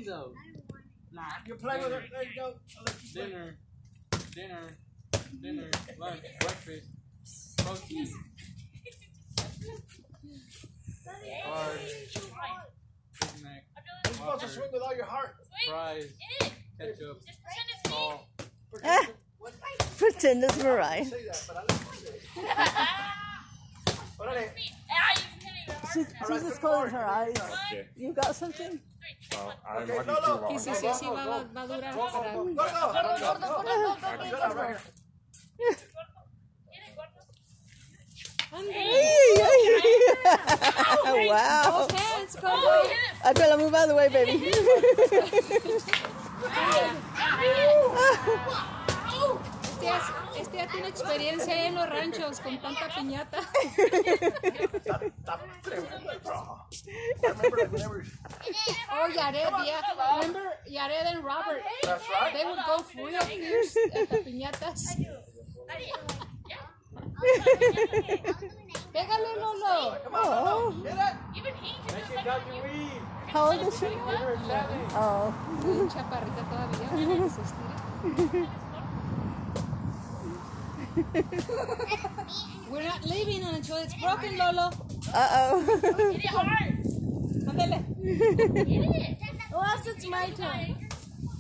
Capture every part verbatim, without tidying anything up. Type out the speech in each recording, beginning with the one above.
though. Nah. You're playing with it. There you go. Dinner. Dinner. Dinner. Lunch. Breakfast. Protein. Card. Big Mac. You're supposed to swing with all your heart. Fries. Ketchup. Salt. Ah, pretend it's Mariah. Say that, but I don't say it. She's, she's just closing her eyes. You got something? Oh, I'm Okay, lucky no, no. too long. Sí, sí, sí, va, va, va a durar para... Go, go. Get out right here. Wow. Both hands, go, go. Adela, move out of the way, baby. Este, es- este ya tiene experiencia en los ranchos con tanta piñata. Stop tremendo el bro. I remember like whenever. Oh, Yared, yeah. Remember Yared and Robert? That's right. They would go free of fierce at the piñatas. Pégale, Lolo. Come on, Oh. Lolo. Get it. Make it got your weave. How old is she? Oh. Muy chaparrita todavía. Se estira. We're not leaving until it's broken, Lolo. Uh-oh. Hit it hard. Ándale. Hit it. Oh, it's my turn.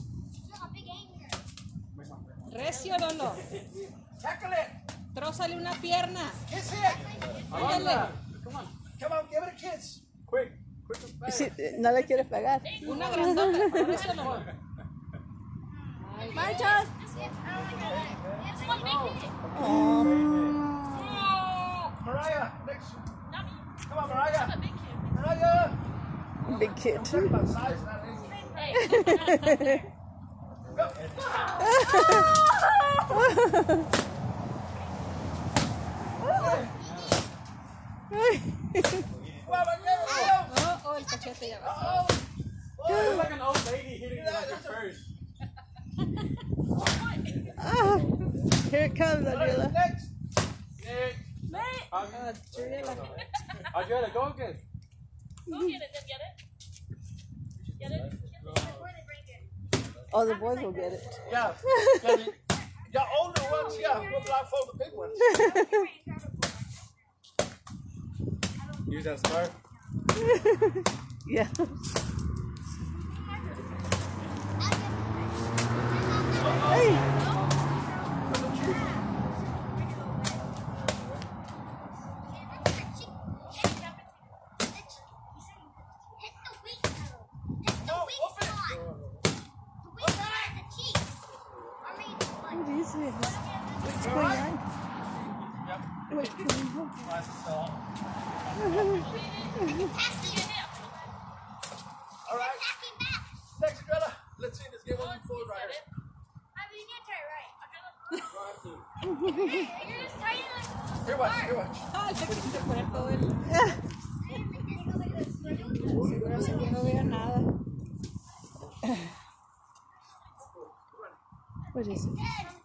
Recio, Lolo. Tackle it. Trózale una pierna. Kiss it. Ándale. Come on. Come on, give it a kiss. Quick. Quick. Quick. Sí, no le quieres pagar. Una grandota. Recio, Lolo. My turn. Come on, make it. Oh. Mariah, next. Not me. Come on, Mariah. I'm a big kid. Mariah. Big kid. I'm talking about size, not anything. Hey. Go. Come on, Mariah. Oh, oh, el cachete ya va. Oh. You're like an old lady hitting you like a first. Ah, here it comes, Adela. Next. Nick. Ah, Adriela. Adriela, go again. Go get it, then get it. Get it? Oh, the boys will get it. Yeah. yeah the, the older ones, yeah, we'll blindfold the big ones. Use that scarf. Yeah. Hey. What is it? What's going on? What's going on? All right. Next, Greta. Let's see this game on the board right here. Here, watch. Here, watch. Ah, se quiere poner todo el... Seguro si no veo nada. What is it?